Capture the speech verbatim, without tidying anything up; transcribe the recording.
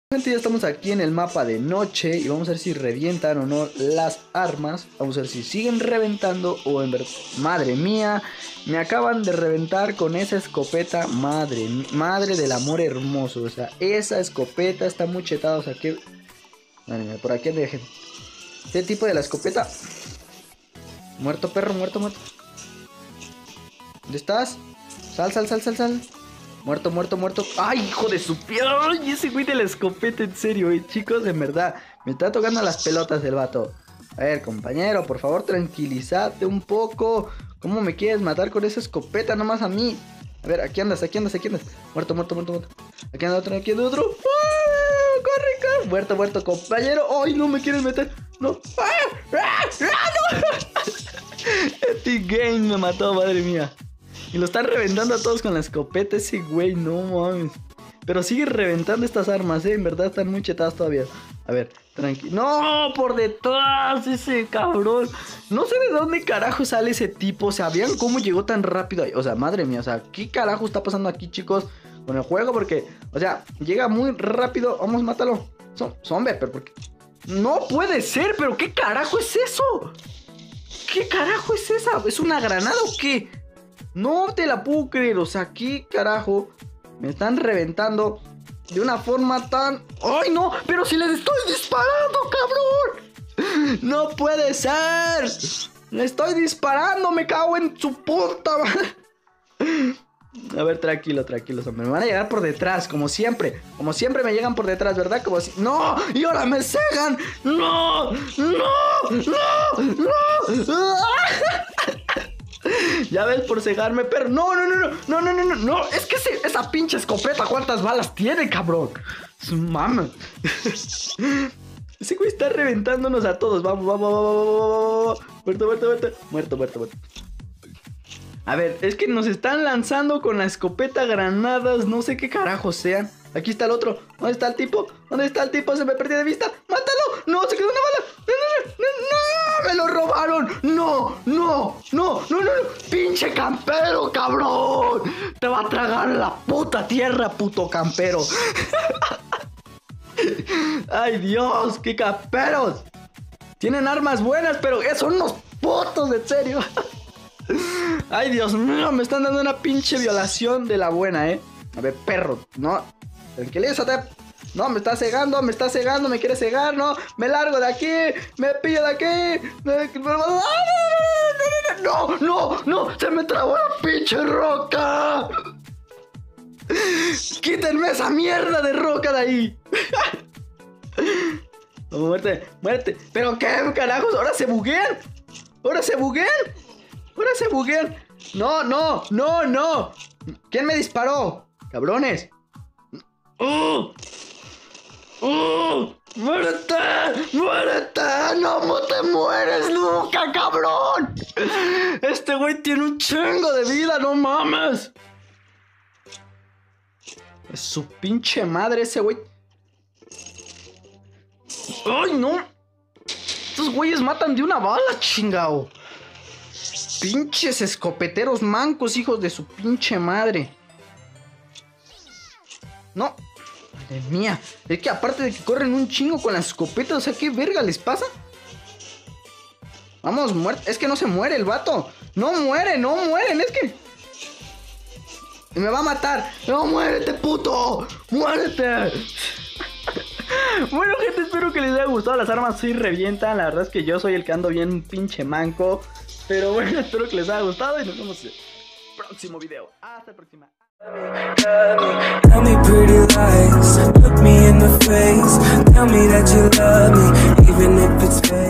Gente, ya estamos aquí en el mapa de noche y vamos a ver si revientan o no las armas. Vamos a ver si siguen reventando o en verdad. Madre mía, me acaban de reventar con esa escopeta. Madre, madre del amor hermoso. O sea, esa escopeta está muy chetada. O sea, que... Madre mía, por aquí dejen. Este tipo de la escopeta. Muerto, perro, muerto, muerto. ¿Dónde estás? Sal, sal, sal, sal, sal. Muerto, muerto, muerto. ¡Ay, hijo de su piel! ¡Ay, ese güey de la escopeta! En serio, eh, chicos, en verdad. Me está tocando las pelotas el vato. A ver, compañero, por favor, tranquilízate un poco. ¿Cómo me quieres matar con esa escopeta? Nomás a mí. A ver, aquí andas, aquí andas, aquí andas. Muerto, muerto, muerto, muerto. Aquí anda otro, aquí anda otro. ¡Ah! ¡Corre, corre! Muerto, muerto, compañero. ¡Ay, no me quieres meter! ¡No! ¡Ah! ¡Ah! ¡Ah, no! Este game me mató, madre mía. Y lo están reventando a todos con la escopeta ese güey, no mames. Pero sigue reventando estas armas, eh, en verdad están muy chetadas todavía. A ver, tranquilo. ¡No! Por detrás ese cabrón. No sé de dónde carajo sale ese tipo. O sea, vean cómo llegó tan rápido ahí. O sea, madre mía, o sea, ¿qué carajo está pasando aquí, chicos? Con el juego, porque, o sea, llega muy rápido. Vamos, mátalo. Son, zombie, pero porque... No puede ser, pero ¿qué carajo es eso? ¿Qué carajo es esa? ¿Es una granada o qué? No te la puedo creer, o sea, ¿qué carajo? Me están reventando de una forma tan... ¡Ay, no! ¡Pero si les estoy disparando, cabrón! ¡No puede ser! ¡Le estoy disparando! ¡Me cago en su puta! A ver, tranquilo, tranquilo, hombre. Me van a llegar por detrás, como siempre. Como siempre me llegan por detrás, ¿verdad? Como si... ¡No! ¡Y ahora me cegan! ¡No! ¡No! ¡No! ¡No! Ya ves, por cegarme, pero no, no, no, no, no, no, no, no, no, es que ese, esa pinche escopeta, ¿cuántas balas tiene, cabrón? Mama. Ese güey está reventándonos a todos. Vamos, vamos, vamos, vamos, vamos. Muerto, muerto, muerto. Muerto, muerto, muerto. A ver, es que nos están lanzando con la escopeta granadas, no sé qué carajo sean. Aquí está el otro. ¿Dónde está el tipo? ¿Dónde está el tipo? Se me perdió de vista. ¡Mátalo! ¡No! ¡Se quedó una bala! ¡No, no, no! ¡No! ¡Me lo robaron! ¡No! ¡No! ¡No! ¡No, no, no! ¡Pinche campero, cabrón! ¡Te va a tragar la puta tierra, puto campero! ¡Ay, Dios! ¡Qué camperos! Tienen armas buenas, pero son unos putos, en serio. Ay, Dios mío, me están dando una pinche violación de la buena, eh. A ver, perro, no. Tranquilízate. No, me está cegando, me está cegando, me quiere cegar, no. Me largo de aquí, me pillo de aquí. Me... No, no, no, se me trabó la pinche roca. Quítenme esa mierda de roca de ahí. No, muerte, muerte. ¿Pero qué carajos? ¿Ahora se buguean? ¿Ahora se buguean? ¿Ahora se buguean? No, no, no, no. ¿Quién me disparó? Cabrones. ¡Oh! ¡Oh! ¡Muérete! ¡Muérete! ¡No te mueres nunca, cabrón! Este güey tiene un chingo de vida, no mames. Es su pinche madre ese güey. ¡Ay, no! Estos güeyes matan de una bala, chingao. Pinches escopeteros mancos, hijos de su pinche madre. No. Madre mía. Es que aparte de que corren un chingo con las escopetas, o sea, ¿qué verga les pasa? Vamos, muerte. Es que no se muere el vato. No muere, no mueren, es que... Me va a matar. No, muérete, puto. Muérete. Bueno, gente, espero que les haya gustado. Las armas sí revientan. La verdad es que yo soy el que ando bien pinche manco. Pero bueno, espero que les haya gustado y nos vemos en el próximo video. Hasta la próxima. Tell me pretty lies, look me in the face, tell me that you love me, even if it's fake.